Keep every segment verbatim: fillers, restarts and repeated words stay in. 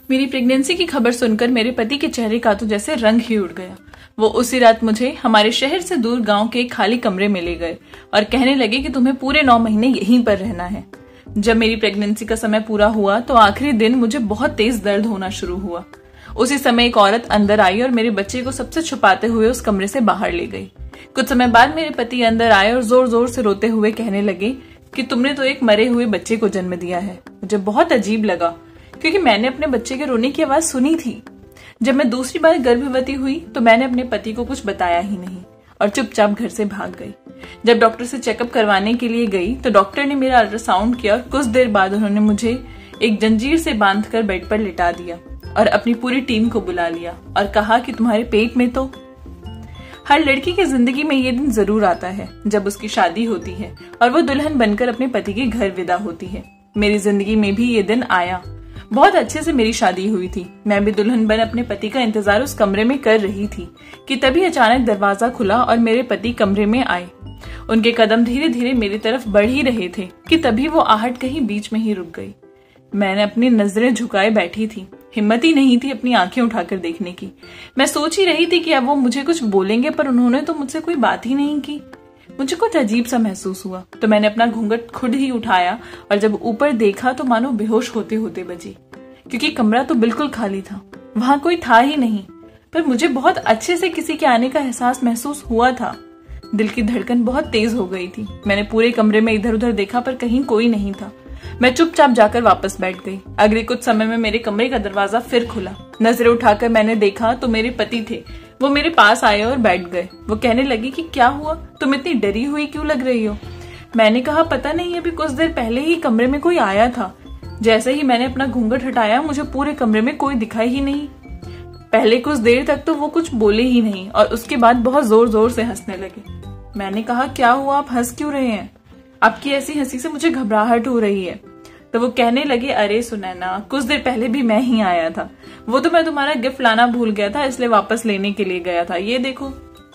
मेरी प्रेगनेंसी की खबर सुनकर मेरे पति के चेहरे का तो जैसे रंग ही उड़ गया। वो उसी रात मुझे हमारे शहर से दूर गांव के एक खाली कमरे में ले गए और कहने लगे कि तुम्हें पूरे नौ महीने यहीं पर रहना है। जब मेरी प्रेगनेंसी का समय पूरा हुआ तो आखिरी दिन मुझे बहुत तेज दर्द होना शुरू हुआ। उसी समय एक औरत अंदर आई और मेरे बच्चे को सबसे छुपाते हुए उस कमरे से बाहर ले गई। कुछ समय बाद मेरे पति अंदर आए और जोर जोर से रोते हुए कहने लगे कि तुमने तो एक मरे हुए बच्चे को जन्म दिया है। मुझे बहुत अजीब लगा क्योंकि मैंने अपने बच्चे के रोने की आवाज सुनी थी। जब मैं दूसरी बार गर्भवती हुई तो मैंने अपने पति को कुछ बताया ही नहीं और चुपचाप घर से भाग गई। जब डॉक्टर से चेकअप करवाने के लिए गई तो डॉक्टर ने मेरा अल्ट्रासाउंड किया और कुछ देर बाद उन्होंने मुझे एक जंजीर से बांधकर बेड पर लिटा दिया और अपनी पूरी टीम को बुला लिया और कहा कि तुम्हारे पेट में तो। हर लड़की की जिंदगी में ये दिन जरूर आता है जब उसकी शादी होती है और वो दुल्हन बनकर अपने पति के घर विदा होती है। मेरी जिंदगी में भी ये दिन आया। बहुत अच्छे से मेरी शादी हुई थी। मैं भी दुल्हन बन अपने पति का इंतजार उस कमरे में कर रही थी कि तभी अचानक दरवाजा खुला और मेरे पति कमरे में आए। उनके कदम धीरे धीरे मेरी तरफ बढ़ ही रहे थे कि तभी वो आहट कहीं बीच में ही रुक गई। मैंने अपनी नजरें झुकाए बैठी थी। हिम्मत ही नहीं थी अपनी आंखें उठाकर देखने की। मैं सोच ही रही थी कि अब वो मुझे कुछ बोलेंगे, पर उन्होंने तो मुझसे कोई बात ही नहीं की। मुझे कुछ अजीब सा महसूस हुआ तो मैंने अपना घूंघट खुद ही उठाया और जब ऊपर देखा तो मानो बेहोश होते होते बची, क्योंकि कमरा तो बिल्कुल खाली था। वहां कोई था ही नहीं, पर मुझे बहुत अच्छे से किसी के आने का एहसास महसूस हुआ था। दिल की धड़कन बहुत तेज हो गई थी। मैंने पूरे कमरे में इधर उधर देखा पर कहीं कोई नहीं था। मैं चुपचाप जाकर वापस बैठ गई। अगले कुछ समय में मेरे कमरे का दरवाजा फिर खुला। नजरें उठाकर मैंने देखा तो मेरे पति थे। वो मेरे पास आए और बैठ गए। वो कहने लगे कि क्या हुआ, तुम इतनी डरी हुई क्यों लग रही हो। मैंने कहा पता नहीं, अभी कुछ देर पहले ही कमरे में कोई आया था। जैसे ही मैंने अपना घूंघट हटाया मुझे पूरे कमरे में कोई दिखाई ही नहीं। पहले कुछ देर तक तो वो कुछ बोले ही नहीं और उसके बाद बहुत जोर जोर से हंसने लगे। मैंने कहा क्या हुआ, आप हंस क्यों रहे हैं, आपकी ऐसी हंसी से मुझे घबराहट हो रही है। तो वो कहने लगे अरे सुनैना, कुछ देर पहले भी मैं ही आया था। वो तो मैं तुम्हारा गिफ्ट लाना भूल गया था, इसलिए वापस लेने के लिए गया था। ये देखो।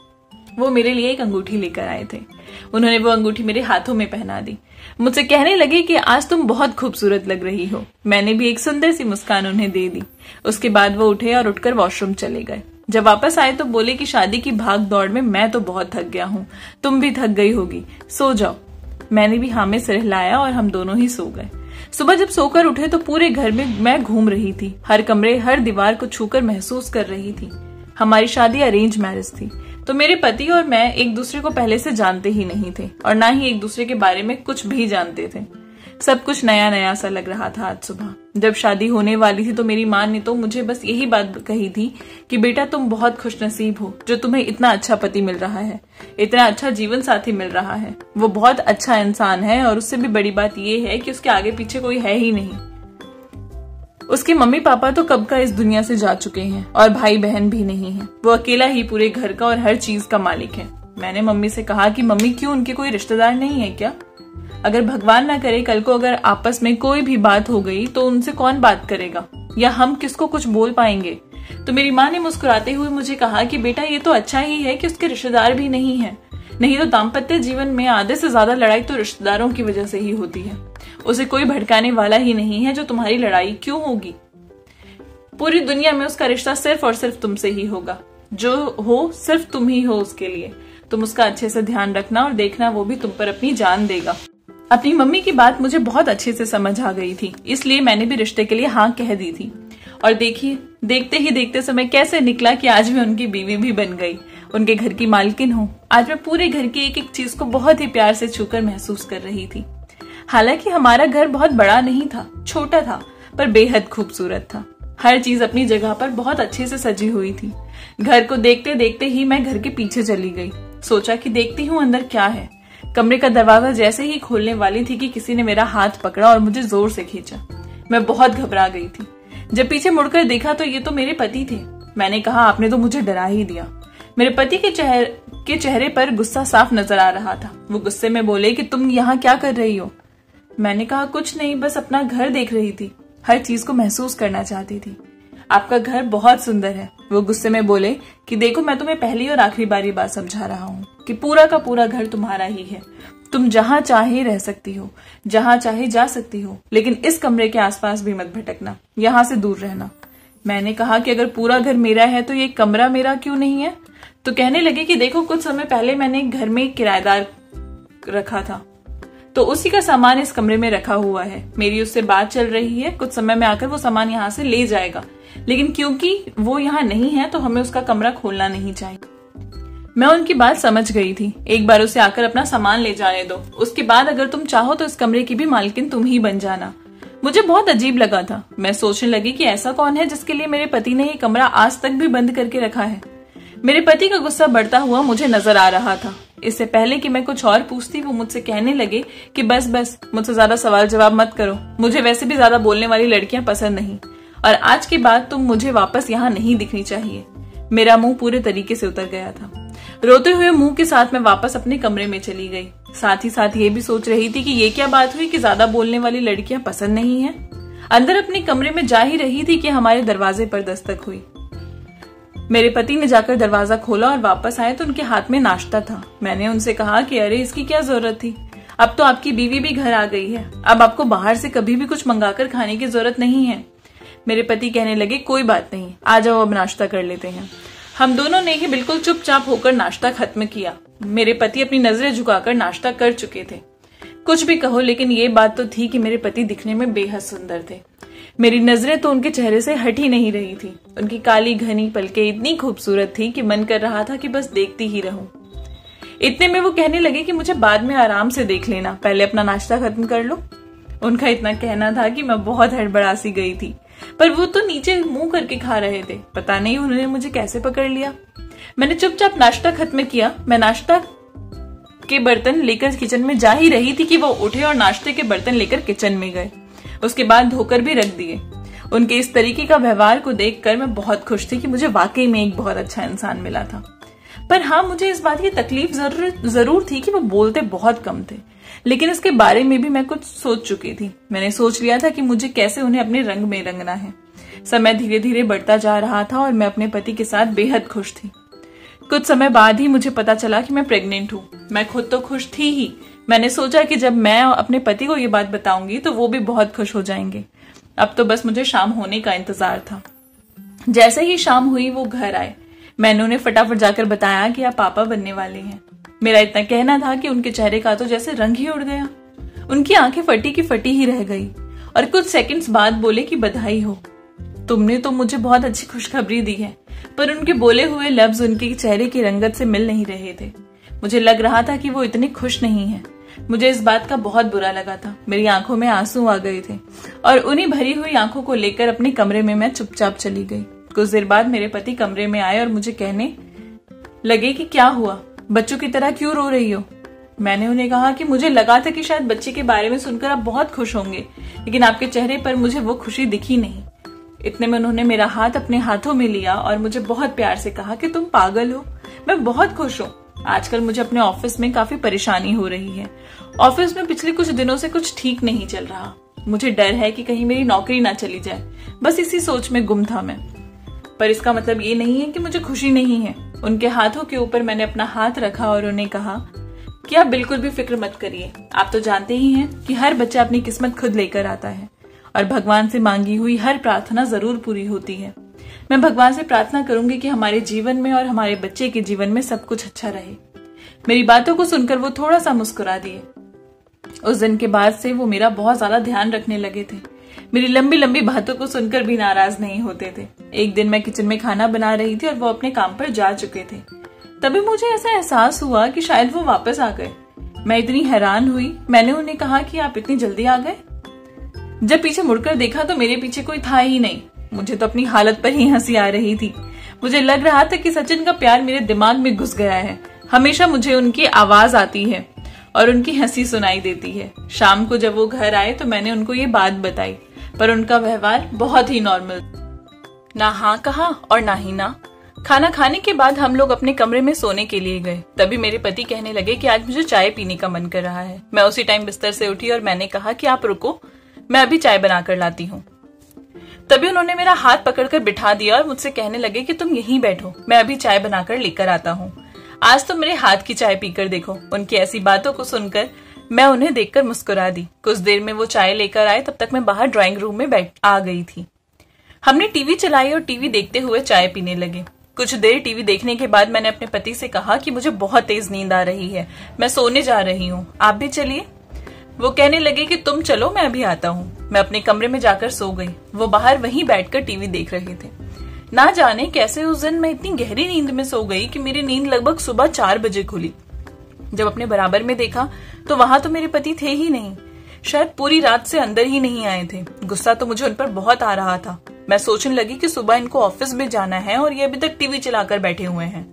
वो मेरे लिए एक अंगूठी लेकर आए थे। उन्होंने वो अंगूठी मेरे हाथों में पहना दी। मुझसे कहने लगे कि आज तुम बहुत खूबसूरत लग रही हो। मैंने भी एक सुंदर सी मुस्कान उन्हें दे दी। उसके बाद वो उठे और उठकर वॉशरूम चले गए। जब वापस आए तो बोले कि शादी की भाग दौड़ में मैं तो बहुत थक गया हूँ, तुम भी थक गई होगी, सो जाओ। मैंने भी हाँ में सिर हिलाया और हम दोनों ही सो गए। सुबह जब सोकर उठे तो पूरे घर में मैं घूम रही थी। हर कमरे हर दीवार को छूकर महसूस कर रही थी। हमारी शादी अरेंज मैरिज थी तो मेरे पति और मैं एक दूसरे को पहले से जानते ही नहीं थे और ना ही एक दूसरे के बारे में कुछ भी जानते थे। सब कुछ नया नया सा लग रहा था। आज सुबह जब शादी होने वाली थी तो मेरी माँ ने तो मुझे बस यही बात कही थी कि बेटा तुम बहुत खुशनसीब हो जो तुम्हें इतना अच्छा पति मिल रहा है, इतना अच्छा जीवन साथी मिल रहा है। वो बहुत अच्छा इंसान है और उससे भी बड़ी बात यह है कि उसके आगे पीछे कोई है ही नहीं। उसके मम्मी पापा तो कब का इस दुनिया से जा चुके हैं और भाई बहन भी नहीं है। वो अकेला ही पूरे घर का और हर चीज का मालिक है। मैंने मम्मी से कहा कि मम्मी क्यों, उनके कोई रिश्तेदार नहीं है क्या? अगर भगवान ना करे कल को अगर आपस में कोई भी बात हो गई तो उनसे कौन बात करेगा या हम किसको कुछ बोल पाएंगे? तो मेरी माँ ने मुस्कुराते हुए मुझे कहा कि बेटा ये तो अच्छा ही है कि उसके रिश्तेदार भी नहीं है, नहीं तो दाम्पत्य जीवन में आधे से ज्यादा लड़ाई तो रिश्तेदारों की वजह से ही होती है। उसे कोई भड़काने वाला ही नहीं है जो तुम्हारी लड़ाई क्यों होगी। पूरी दुनिया में उसका रिश्ता सिर्फ और सिर्फ तुमसे ही होगा। जो हो सिर्फ तुम ही हो उसके लिए। तुम उसका अच्छे से ध्यान रखना और देखना वो भी तुम पर अपनी जान देगा। अपनी मम्मी की बात मुझे बहुत अच्छे से समझ आ गई थी, इसलिए मैंने भी रिश्ते के लिए हाँ कह दी थी। और देखिए देखते ही देखते समय कैसे निकला कि आज मैं उनकी बीवी भी बन गई, उनके घर की मालकिन हूँ। आज मैं पूरे घर की एक एक चीज को बहुत ही प्यार से छूकर महसूस कर रही थी। हालांकि हमारा घर बहुत बड़ा नहीं था, छोटा था, पर बेहद खूबसूरत था। हर चीज अपनी जगह पर बहुत अच्छे से सजी हुई थी। घर को देखते देखते ही मैं घर के पीछे चली गई। सोचा कि देखती हूँ अंदर क्या है। कमरे का दरवाजा जैसे ही खोलने वाली थी कि किसी ने मेरा हाथ पकड़ा और मुझे जोर से खींचा। मैं बहुत घबरा गई थी। जब पीछे मुड़कर देखा तो ये तो मेरे पति थे। मैंने कहा आपने तो मुझे डरा ही दिया। मेरे पति के चेहरे के चेहरे पर गुस्सा साफ नजर आ रहा था। वो गुस्से में बोले कि तुम यहाँ क्या कर रही हो? मैंने कहा कुछ नहीं, बस अपना घर देख रही थी, हर चीज को महसूस करना चाहती थी। आपका घर बहुत सुंदर है। वो गुस्से में बोले कि देखो मैं तुम्हें पहली और आखिरी बार ये बात समझा रहा हूँ कि पूरा का पूरा घर तुम्हारा ही है। तुम जहाँ चाहे रह सकती हो, जहाँ चाहे जा सकती हो, लेकिन इस कमरे के आसपास भी मत भटकना, यहाँ से दूर रहना। मैंने कहा कि अगर पूरा घर मेरा है तो ये कमरा मेरा क्यों नहीं है? तो कहने लगे कि देखो, कुछ समय पहले मैंने एक घर में एक किराएदार रखा था, तो उसी का सामान इस कमरे में रखा हुआ है। मेरी उससे बात चल रही है, कुछ समय में आकर वो सामान यहाँ से ले जाएगा, लेकिन क्योंकि वो यहाँ नहीं है तो हमें उसका कमरा खोलना नहीं चाहिए। मैं उनकी बात समझ गई थी। एक बार उसे आकर अपना सामान ले जाने दो, उसके बाद अगर तुम चाहो तो इस कमरे की भी मालकिन तुम ही बन जाना। मुझे बहुत अजीब लगा था। मैं सोचने लगी कि ऐसा कौन है जिसके लिए मेरे पति ने ये कमरा आज तक भी बंद करके रखा है। मेरे पति का गुस्सा बढ़ता हुआ मुझे नजर आ रहा था। इससे पहले कि मैं कुछ और पूछती, वो मुझसे कहने लगे कि बस बस मुझसे ज्यादा सवाल जवाब मत करो, मुझे वैसे भी ज्यादा बोलने वाली लड़कियां पसंद नहीं, और आज के बाद तुम मुझे वापस यहाँ नहीं दिखनी चाहिए। मेरा मुंह पूरे तरीके से उतर गया था। रोते हुए मुंह के साथ मैं वापस अपने कमरे में चली गई। साथ ही साथ ये भी सोच रही थी कि ये क्या बात हुई कि ज्यादा बोलने वाली लड़कियां पसंद नहीं है। अंदर अपने कमरे में जा ही रही थी कि हमारे दरवाजे पर दस्तक हुई। मेरे पति ने जाकर दरवाजा खोला और वापस आए तो उनके हाथ में नाश्ता था। मैंने उनसे कहा कि अरे इसकी क्या जरूरत थी, अब तो आपकी बीवी भी घर आ गई है, अब आपको बाहर से कभी भी कुछ मंगाकर खाने की जरूरत नहीं है। मेरे पति कहने लगे कोई बात नहीं, आ जाओ अब नाश्ता कर लेते हैं। हम दोनों ने ही बिल्कुल चुपचाप होकर नाश्ता खत्म किया। मेरे पति अपनी नजरें झुकाकर नाश्ता कर चुके थे। कुछ भी कहो, लेकिन ये बात तो थी कि मेरे पति दिखने में बेहद सुंदर थे। मेरी नजरें तो उनके चेहरे से हट ही नहीं रही थी। उनकी काली घनी पलकें इतनी खूबसूरत थी कि मन कर रहा था कि बस देखती ही रहूं। इतने में वो कहने लगे कि मुझे बाद में आराम से देख लेना, पहले अपना नाश्ता खत्म कर लो। उनका इतना कहना था कि मैं बहुत हड़बड़ा सी गई थी, पर वो तो नीचे मुंह करके खा रहे थे। पता नहीं उन्होंने मुझे कैसे पकड़ लिया। मैंने चुपचाप नाश्ता खत्म किया। मैं नाश्ता के बर्तन लेकर किचन में जा ही रही थी कि वो उठे और नाश्ते के बर्तन लेकर किचन में गए, उसके बाद धोकर भी रख दिए। उनके इस तरीके का व्यवहार को देखकर मैं बहुत खुश थी कि मुझे वाकई में एक बहुत अच्छा इंसान मिला था। पर हाँ, मुझे इस बात की तकलीफ जरूर जरूर थी कि वो बोलते बहुत कम थे, लेकिन इसके बारे में भी मैं कुछ सोच चुकी थी। मैंने सोच लिया था कि मुझे कैसे उन्हें अपने रंग में रंगना है। समय धीरे धीरे बढ़ता जा रहा था और मैं अपने पति के साथ बेहद खुश थी। कुछ समय बाद ही मुझे पता चला कि मैं प्रेग्नेंट हूँ। मैं खुद तो खुश थी ही, मैंने सोचा कि जब मैं अपने पति को ये बात बताऊंगी तो वो भी बहुत खुश हो जाएंगे। अब तो बस मुझे शाम होने का इंतजार था। जैसे ही शाम हुई वो घर आए। मैंने उन्हें फटाफट जाकर बताया कि आप पापा बनने वाले हैं। मेरा इतना कहना था कि उनके चेहरे का तो जैसे रंग ही उड़ गया। उनकी आंखें फटी की फटी ही रह गई और कुछ सेकंड्स बाद बोले कि बधाई हो, तुमने तो मुझे बहुत अच्छी खुशखबरी दी है। पर उनके बोले हुए लफ्ज उनके चेहरे की रंगत से मिल नहीं रहे थे। मुझे लग रहा था कि वो इतने खुश नहीं है। मुझे इस बात का बहुत बुरा लगा था। मेरी आंखों में आंसू आ गए थे और उन्हीं भरी हुई आंखों को लेकर अपने कमरे में मैं चुपचाप चली गई। कुछ देर बाद मेरे पति कमरे में आए और मुझे कहने लगे कि क्या हुआ, बच्चों की तरह क्यों रो रही हो। मैंने उन्हें कहा कि मुझे लगा था कि शायद बच्चे के बारे में सुनकर आप बहुत खुश होंगे, लेकिन आपके चेहरे पर मुझे वो खुशी दिखी नहीं। इतने में उन्होंने मेरा हाथ अपने हाथों में लिया और मुझे बहुत प्यार से कहा कि तुम पागल हो, मैं बहुत खुश हूँ। आजकल मुझे अपने ऑफिस में काफी परेशानी हो रही है। ऑफिस में पिछले कुछ दिनों से कुछ ठीक नहीं चल रहा। मुझे डर है कि कहीं मेरी नौकरी ना चली जाए। बस इसी सोच में गुम था मैं। पर इसका मतलब ये नहीं है कि मुझे खुशी नहीं है। उनके हाथों के ऊपर मैंने अपना हाथ रखा और उन्हें कहा कि आप बिल्कुल भी फिक्र मत करिए। आप तो जानते ही हैं कि हर बच्चा अपनी किस्मत खुद लेकर आता है और भगवान से मांगी हुई हर प्रार्थना जरूर पूरी होती है। मैं भगवान से प्रार्थना करूंगी कि हमारे जीवन में और हमारे बच्चे के जीवन में सब कुछ अच्छा रहे। मेरी बातों को सुनकर वो थोड़ा सा मुस्कुरा दिए। उस दिन के बाद से वो मेरा बहुत ज्यादा ध्यान रखने लगे थे। मेरी लंबी लंबी बातों को सुनकर भी नाराज नहीं होते थे। एक दिन मैं किचन में खाना बना रही थी और वो अपने काम पर जा चुके थे। तभी मुझे ऐसा एहसास हुआ कि शायद वो वापस आ गए। मैं इतनी हैरान हुई। मैंने उन्हें कहा कि आप इतनी जल्दी आ गए। जब पीछे मुड़कर देखा तो मेरे पीछे कोई था ही नहीं। मुझे तो अपनी हालत पर ही हंसी आ रही थी। मुझे लग रहा था कि सचिन का प्यार मेरे दिमाग में घुस गया है। हमेशा मुझे उनकी आवाज आती है और उनकी हंसी सुनाई देती है। शाम को जब वो घर आए तो मैंने उनको ये बात बताई, पर उनका व्यवहार बहुत ही नॉर्मल, ना हाँ कहा और ना ही ना। खाना खाने के बाद हम लोग अपने कमरे में सोने के लिए गए। तभी मेरे पति कहने लगे कि आज मुझे चाय पीने का मन कर रहा है। मैं उसी टाइम बिस्तर से उठी और मैंने कहा कि आप रुको, मैं अभी चाय बनाकर लाती हूँ। तभी उन्होंने मेरा हाथ पकड़कर बिठा दिया और मुझसे कहने लगे कि तुम यहीं बैठो, मैं अभी चाय बनाकर लेकर आता हूँ। आज तो मेरे हाथ की चाय पीकर देखो। उनकी ऐसी बातों को सुनकर मैं उन्हें देखकर मुस्कुरा दी। कुछ देर में वो चाय लेकर आए, तब तक मैं बाहर ड्राइंग रूम में बैठ आ गई थी। हमने टीवी चलाई और टीवी देखते हुए चाय पीने लगे। कुछ देर टीवी देखने के बाद मैंने अपने पति से कहा कि मुझे बहुत तेज नींद आ रही है, मैं सोने जा रही हूँ, आप भी चलिए। वो कहने लगे कि तुम चलो, मैं अभी आता हूँ। मैं अपने कमरे में जाकर सो गई। वो बाहर वहीं बैठकर टीवी देख रहे थे। ना जाने कैसे उस दिन मैं इतनी गहरी नींद में सो गई कि मेरी नींद लगभग सुबह चार बजे खुली। जब अपने बराबर में देखा तो वहां तो मेरे पति थे ही नहीं। शायद पूरी रात से अंदर ही नहीं आए थे। गुस्सा तो मुझे उन पर बहुत आ रहा था। मैं सोचने लगी कि सुबह इनको ऑफिस में जाना है और ये अभी तक टीवी चलाकर बैठे हुए हैं।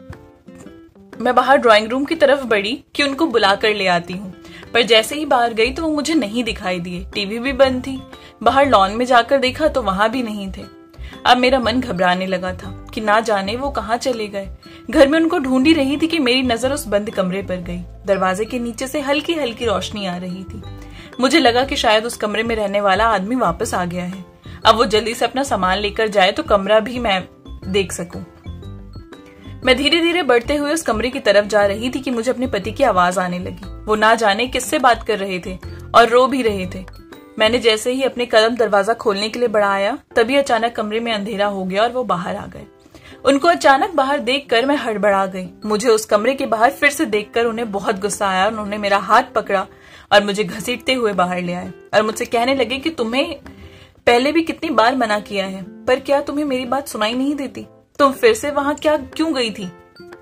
मैं बाहर ड्राइंग रूम की तरफ बढ़ी कि उनको बुला कर ले आती हूँ, पर जैसे ही बाहर गई तो वो मुझे नहीं दिखाई दिए। टीवी भी बंद थी। बाहर लॉन में जाकर देखा तो वहां भी नहीं थे। अब मेरा मन घबराने लगा था कि ना जाने वो कहाँ चले गए। घर में उनको ढूंढ ही रही थी कि मेरी नजर उस बंद कमरे पर गई। दरवाजे के नीचे से हल्की हल्की रोशनी आ रही थी। मुझे लगा कि शायद उस कमरे में रहने वाला आदमी वापस आ गया है। अब वो जल्दी से अपना सामान लेकर जाए तो कमरा भी मैं देख सकूं। मैं धीरे धीरे बढ़ते हुए उस कमरे की तरफ जा रही थी कि मुझे अपने पति की आवाज आने लगी। वो ना जाने किससे बात कर रहे थे और रो भी रहे थे। मैंने जैसे ही अपने कदम दरवाजा खोलने के लिए बढ़ाया तभी अचानक कमरे में अंधेरा हो गया और वो बाहर आ गए। उनको अचानक बाहर देखकर मैं हड़बड़ा गई। मुझे उस कमरे के बाहर फिर से देखकर उन्हें बहुत गुस्सा आया। उन्होंने मेरा हाथ पकड़ा और मुझे घसीटते हुए बाहर ले आए और मुझसे कहने लगे कि तुम्हें पहले भी कितनी बार मना किया है, पर क्या तुम्हें मेरी बात सुनाई नहीं देती? तुम फिर से वहां क्या क्यों गई थी?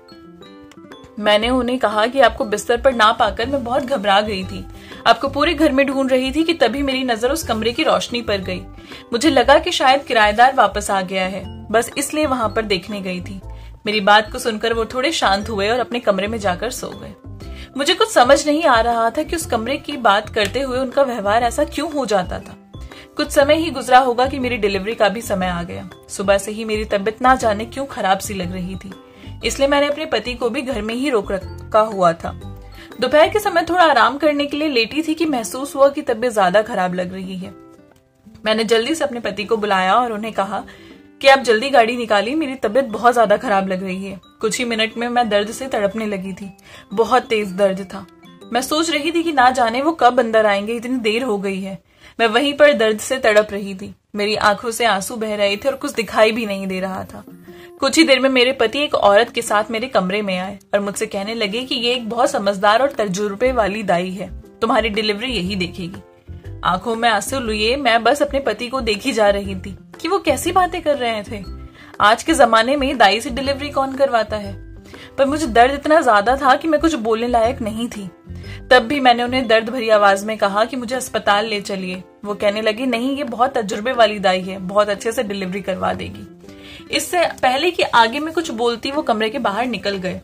मैंने उन्हें कहा कि आपको बिस्तर पर ना पाकर मैं बहुत घबरा गई थी। आपको पूरे घर में ढूंढ रही थी कि तभी मेरी नजर उस कमरे की रोशनी पर गई। मुझे लगा कि शायद किराएदार वापस आ गया है, बस इसलिए वहां पर देखने गई थी। मेरी बात को सुनकर वो थोड़े शांत हुए और अपने कमरे में जाकर सो गए। मुझे कुछ समझ नहीं आ रहा था कि उस कमरे की बात करते हुए उनका व्यवहार ऐसा क्यों हो जाता था। कुछ समय ही गुजरा होगा कि मेरी डिलीवरी का भी समय आ गया। सुबह से ही मेरी तबीयत ना जाने क्यों खराब सी लग रही थी, इसलिए मैंने अपने पति को भी घर में ही रोक रखा हुआ था। दोपहर के समय थोड़ा आराम करने के लिए लेटी थी कि महसूस हुआ कि तबीयत ज्यादा खराब लग रही है। मैंने जल्दी से अपने पति को बुलाया और उन्हें कहा कि आप जल्दी गाड़ी निकालिए, मेरी तबीयत बहुत ज्यादा खराब लग रही है। कुछ ही मिनट में मैं दर्द से तड़पने लगी थी। बहुत तेज दर्द था। मैं सोच रही थी कि ना जाने वो कब अंदर आएंगे, इतनी देर हो गई है। मैं वहीं पर दर्द से तड़प रही थी। मेरी आंखों से आंसू बह रहे थे और कुछ दिखाई भी नहीं दे रहा था। कुछ ही देर में मेरे पति एक औरत के साथ मेरे कमरे में आए और मुझसे कहने लगे कि ये एक बहुत समझदार और तजुर्बे वाली दाई है, तुम्हारी डिलीवरी यही देखेगी। आंखों में आंसू लिए मैं बस अपने पति को देखी जा रही थी कि वो कैसी बातें कर रहे थे। आज के जमाने में दाई से डिलीवरी कौन करवाता है? पर मुझे दर्द इतना ज्यादा था कि मैं कुछ बोलने लायक नहीं थी। तब भी मैंने उन्हें दर्द भरी आवाज में कहा कि मुझे अस्पताल ले चलिए। वो कहने लगी, नहीं, ये बहुत तजुर्बे वाली दाई है, बहुत अच्छे से डिलीवरी करवा देगी। इससे पहले कि आगे मैं कुछ बोलती वो कमरे के बाहर निकल गए।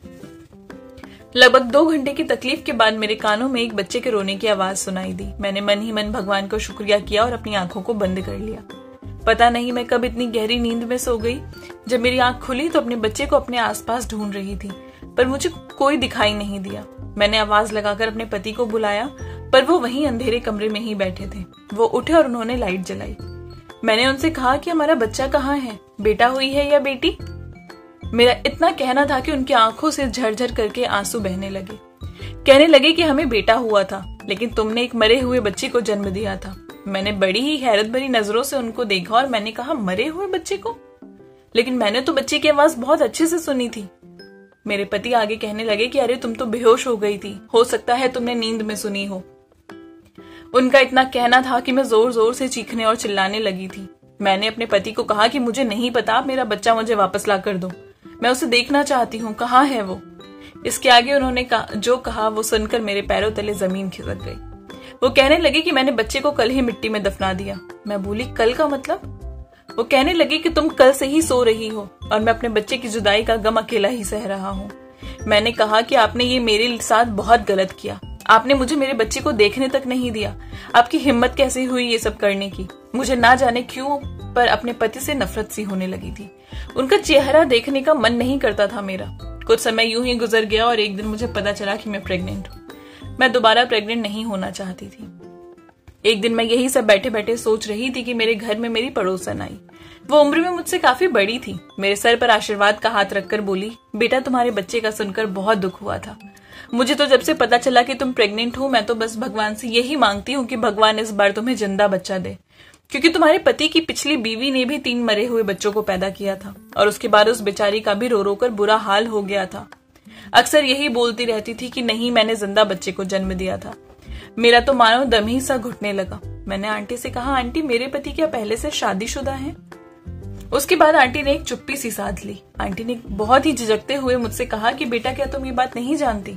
लगभग दो घंटे की तकलीफ के बाद मेरे कानों में एक बच्चे के रोने की आवाज सुनाई दी। मैंने मन ही मन भगवान को शुक्रिया किया और अपनी आंखों को बंद कर लिया। पता नहीं मैं कब इतनी गहरी नींद में सो गई। जब मेरी आंख खुली तो अपने बच्चे को अपने आसपास ढूंढ रही थी, पर मुझे कोई दिखाई नहीं दिया। मैंने आवाज लगाकर अपने पति को बुलाया, पर वो वहीं अंधेरे कमरे में ही बैठे थे। वो उठे और उन्होंने लाइट जलाई। मैंने उनसे कहा कि हमारा बच्चा कहाँ है, बेटा हुई है या बेटी? मेरा इतना कहना था कि उनकी आंखों से झरझर करके आंसू बहने लगे। कहने लगे कि हमें बेटा हुआ था, लेकिन तुमने एक मरे हुए बच्चे को जन्म दिया था। मैंने बड़ी ही हैरत भरी नजरों से उनको देखा और मैंने कहा, मरे हुए बच्चे को? लेकिन मैंने तो बच्चे की आवाज बहुत अच्छे से सुनी थी। मेरे पति आगे कहने लगे कि अरे तुम तो बेहोश हो गई थी, हो सकता है तुमने नींद में सुनी हो। उनका इतना कहना था कि मैं जोर जोर से चीखने और चिल्लाने लगी थी। मैंने अपने पति को कहा कि मुझे नहीं पता, मेरा बच्चा मुझे वापस ला कर दो, मैं उसे देखना चाहती हूँ, कहाँ है वो? इसके आगे उन्होंने कहा, जो कहा वो सुनकर मेरे पैरों तले जमीन खिसक गई। वो कहने लगे कि मैंने बच्चे को कल ही मिट्टी में दफना दिया। मैं बोली, कल का मतलब? वो कहने लगे कि तुम कल से ही सो रही हो और मैं अपने बच्चे की जुदाई का गम अकेला ही सह रहा हूँ। मैंने कहा कि आपने ये मेरे साथ बहुत गलत किया। आपने मुझे मेरे बच्चे को देखने तक नहीं दिया। आपकी हिम्मत कैसे हुई ये सब करने की? मुझे ना जाने क्यों पर अपने पति से नफरत सी होने लगी थी। उनका चेहरा देखने का मन नहीं करता था मेरा। कुछ समय यूं ही गुजर गया और एक दिन मुझे पता चला कि मैं प्रेग्नेंट हूँ। मैं दोबारा प्रेग्नेंट नहीं होना चाहती थी। एक दिन मैं यही सब बैठे बैठे सोच रही थी कि मेरे घर में मेरी पड़ोसन आई। वो उम्र में मुझसे काफी बड़ी थी। मेरे सर पर आशीर्वाद का हाथ रखकर बोली, बेटा तुम्हारे बच्चे का सुनकर बहुत दुख हुआ था। मुझे तो जब से पता चला कि तुम प्रेग्नेंट हो, मैं तो बस भगवान से यही मांगती हूँ कि भगवान इस बार तुम्हें जिंदा बच्चा दे, क्योंकि तुम्हारे पति की पिछली बीवी ने भी तीन मरे हुए बच्चों को पैदा किया था और उसके बाद उस बेचारी का भी रो रो कर बुरा हाल हो गया था। अक्सर यही बोलती रहती थी कि नहीं, मैंने जिंदा बच्चे को जन्म दिया था। मेरा तो मानो दम ही सा घुटने लगा। मैंने आंटी से कहा, आंटी मेरे पति क्या पहले से शादीशुदा हैं? उसके बाद आंटी ने एक चुप्पी सी साध ली। आंटी ने बहुत ही झिझकते हुए मुझसे कहा कि बेटा क्या तुम ये बात नहीं जानती?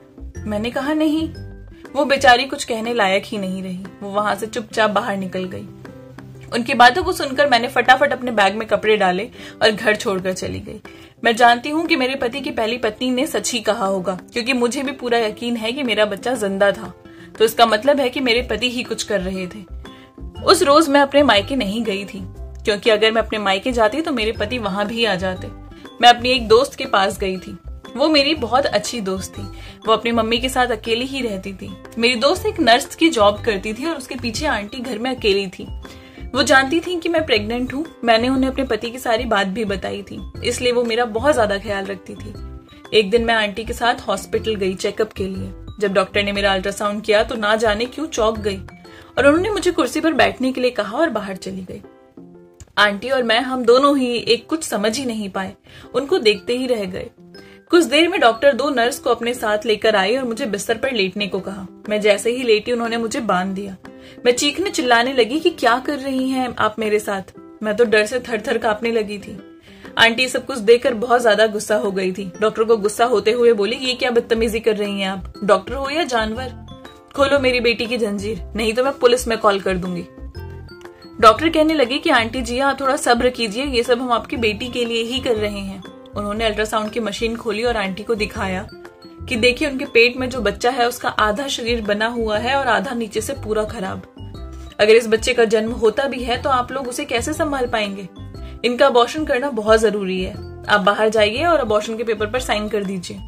मैंने कहा नहीं। वो बेचारी कुछ कहने लायक ही नहीं रही। वो वहां से चुपचाप बाहर निकल गई। उनकी बातों को सुनकर मैंने फटाफट अपने बैग में कपड़े डाले और घर छोड़कर चली गई। मैं जानती हूँ कि मेरे पति की पहली पत्नी ने सच ही कहा होगा, क्योंकि मुझे भी पूरा यकीन है कि मेरा बच्चा जिंदा था। तो इसका मतलब है कि मेरे पति ही कुछ कर रहे थे। उस रोज मैं अपने मायके नहीं गई थी, क्योंकि अगर मैं अपने मायके जाती तो मेरे पति वहां भी आ जाते। मैं अपनी एक दोस्त के पास गई थी। वो मेरी बहुत अच्छी दोस्त थी। वो अपनी मम्मी के साथ अकेली ही रहती थी। मेरी दोस्त एक नर्स की जॉब करती थी और उसके पीछे आंटी घर में अकेली थी। वो जानती थी कि मैं प्रेग्नेंट हूँ। मैंने उन्हें अपने पति की सारी बात भी बताई थी, इसलिए वो मेरा बहुत ज्यादा ख्याल रखती थी। एक दिन मैं आंटी के साथ हॉस्पिटल गई चेकअप के लिए। जब डॉक्टर ने मेरा अल्ट्रासाउंड किया तो ना जाने क्यों चौंक गई और उन्होंने मुझे कुर्सी पर बैठने के लिए कहा और बाहर चली गई। आंटी और मैं, हम दोनों ही एक कुछ समझ ही नहीं पाए, उनको देखते ही रह गए। कुछ देर में डॉक्टर दो नर्स को अपने साथ लेकर आई और मुझे बिस्तर पर लेटने को कहा। मैं जैसे ही लेटी उन्होंने मुझे बांध दिया। मैं चीखने चिल्लाने लगी कि क्या कर रही हैं आप मेरे साथ। मैं तो डर से थर थर कांपने लगी थी। आंटी सब कुछ देखकर बहुत ज्यादा गुस्सा हो गई थी। डॉक्टर को गुस्सा होते हुए बोली, ये क्या बदतमीजी कर रही हैं आप? डॉक्टर हो या जानवर? खोलो मेरी बेटी की जंजीर, नहीं तो मैं पुलिस में कॉल कर दूंगी। डॉक्टर कहने लगी कि आंटी जी आप थोड़ा सब्र कीजिए, ये सब हम आपकी बेटी के लिए ही कर रहे हैं। उन्होंने अल्ट्रासाउंड की मशीन खोली और आंटी को दिखाया कि देखिए उनके पेट में जो बच्चा है उसका आधा शरीर बना हुआ है और आधा नीचे से पूरा खराब। अगर इस बच्चे का जन्म होता भी है तो आप लोग उसे कैसे संभाल पाएंगे? इनका अबॉर्शन करना बहुत जरूरी है। आप बाहर जाइए और अबॉर्शन के पेपर पर साइन कर दीजिए।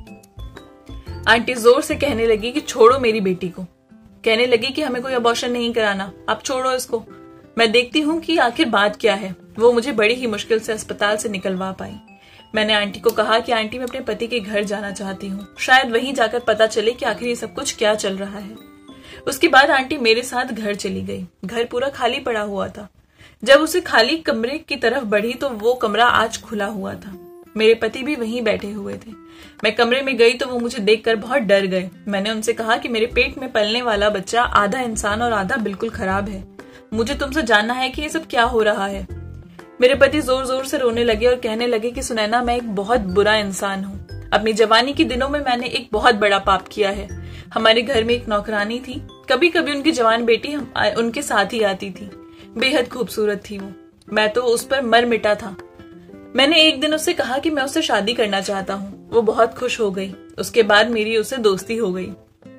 आंटी जोर से कहने लगी कि छोड़ो मेरी बेटी को। कहने लगी कि हमें कोई अबॉर्शन नहीं कराना, आप छोड़ो इसको। मैं देखती हूँ कि आखिर बात क्या है। वो मुझे बड़ी ही मुश्किल से अस्पताल से निकलवा पाई। मैंने आंटी को कहा कि आंटी मैं अपने पति के घर जाना चाहती हूँ, शायद वहीं जाकर पता चले कि आखिर ये सब कुछ क्या चल रहा है। उसके बाद आंटी मेरे साथ घर चली गई। घर पूरा खाली पड़ा हुआ था। जब उसे खाली कमरे की तरफ बढ़ी तो वो कमरा आज खुला हुआ था। मेरे पति भी वहीं बैठे हुए थे। मैं कमरे में गई तो वो मुझे देखकर बहुत डर गए। मैंने उनसे कहा कि मेरे पेट में पलने वाला बच्चा आधा इंसान और आधा बिल्कुल खराब है। मुझे तुमसे जानना है कि ये सब क्या हो रहा है। मेरे पति जोर जोर से रोने लगे और कहने लगे कि सुनैना, मैं एक बहुत बुरा इंसान हूँ। अपनी जवानी के दिनों में मैंने एक बहुत बड़ा पाप किया है। हमारे घर में एक नौकरानी थी। कभी कभी उनकी जवान बेटी हम उनके साथ ही आती थी। बेहद खूबसूरत थी वो। मैं तो उस पर मर मिटा था। मैंने एक दिन उससे कहा कि मैं उससे शादी करना चाहता हूँ। वो बहुत खुश हो गई। उसके बाद मेरी उससे दोस्ती हो गई।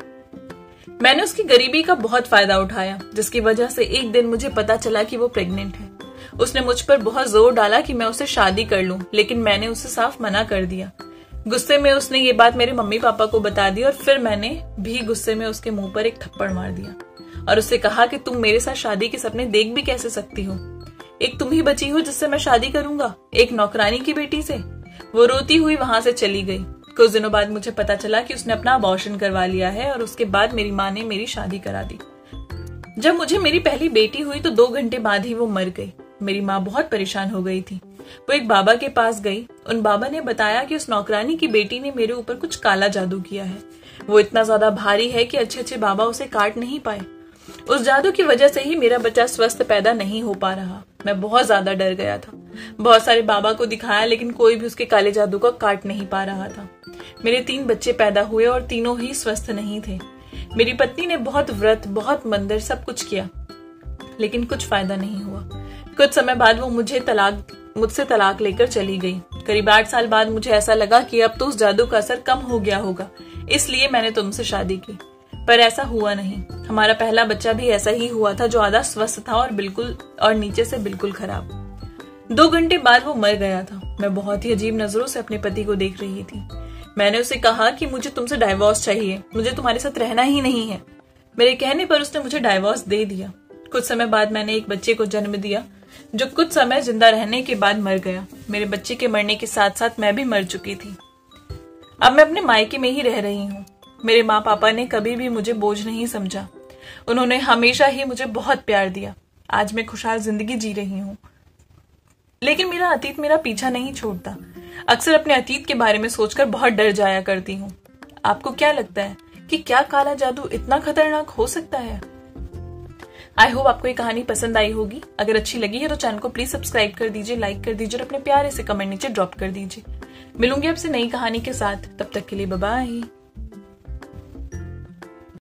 मैंने उसकी गरीबी का बहुत फायदा उठाया, जिसकी वजह से एक दिन मुझे पता चला कि वो प्रेग्नेंट है। उसने मुझ पर बहुत जोर डाला कि मैं उससे शादी कर लूं, लेकिन मैंने उसे साफ मना कर दिया। गुस्से में उसने ये बात मेरे मम्मी पापा को बता दी और फिर मैंने भी गुस्से में उसके मुंह पर एक थप्पड़ मार दिया और उससे कहा कि तुम मेरे साथ शादी के सपने देख भी कैसे सकती हो? एक तुम ही बची हो जिससे मैं शादी करूंगा, एक नौकरानी की बेटी से। वो रोती हुई वहां से चली गई। कुछ दिनों बाद मुझे पता चला कि उसने अपना अबॉर्शन करवा लिया है और उसके बाद मेरी माँ ने मेरी शादी करा दी। जब मुझे मेरी पहली बेटी हुई तो दो घंटे बाद ही वो मर गई। मेरी माँ बहुत परेशान हो गई थी। वो एक बाबा के पास गई। उन बाबा ने बताया कि उस नौकरानी की बेटी ने मेरे ऊपर कुछ काला जादू किया है। वो इतना ज्यादा भारी है कि अच्छे अच्छे बाबा उसे काट नहीं पाए। उस जादू की वजह से ही मेरा बच्चा स्वस्थ पैदा नहीं हो पा रहा। मैं बहुत ज्यादा डर गया था। बहुत सारे बाबा को दिखाया, लेकिन कोई भी उसके काले जादू को काट नहीं पा रहा था। मेरे तीन बच्चे पैदा हुए और तीनों ही स्वस्थ नहीं थे। मेरी पत्नी ने बहुत व्रत, बहुत मंदिर, सब कुछ किया, लेकिन कुछ फायदा नहीं हुआ। कुछ समय बाद वो मुझे तलाक मुझसे तलाक लेकर चली गई। करीब आठ साल बाद मुझे ऐसा लगा कि अब तो उस जादू का असर कम हो गया होगा, इसलिए मैंने तुमसे शादी की। पर ऐसा हुआ नहीं। हमारा पहला बच्चा भी ऐसा ही हुआ था, जो आधा स्वस्थ था और बिल्कुल और नीचे से बिल्कुल खराब। दो घंटे बाद वो मर गया था। मैं बहुत ही अजीब नजरों से अपने पति को देख रही थी। मैंने उसे कहा कि मुझे तुमसे डाइवोर्स चाहिए, मुझे तुम्हारे साथ रहना ही नहीं है। मेरे कहने पर उसने मुझे डाइवोर्स दे दिया। कुछ समय बाद मैंने एक बच्चे को जन्म दिया, जो कुछ समय जिंदा रहने के बाद मर गया। मेरे बच्चे के मरने के साथ साथ मैं भी मर चुकी थी। अब मैं अपने मायके में ही रह रही हूँ। मेरे माँ पापा ने कभी भी मुझे बोझ नहीं समझा। उन्होंने हमेशा ही मुझे बहुत प्यार दिया। आज मैं खुशहाल जिंदगी जी रही हूँ। लेकिन मेरा अतीत मेरा पीछा नहीं छोड़ता। अक्सर अपने अतीत के बारे में सोचकर बहुत डर जाया करती हूँ। आपको क्या लगता है कि क्या काला जादू इतना खतरनाक हो सकता है? आई होप आपको ये कहानी पसंद आई होगी। अगर अच्छी लगी है तो चैनल को प्लीज सब्सक्राइब कर दीजिए, लाइक कर दीजिए और अपने प्यारे से कमेंट नीचे ड्रॉप कर दीजिए। मिलूंगी आपसे नई कहानी के साथ, तब तक के लिए बाय बाय।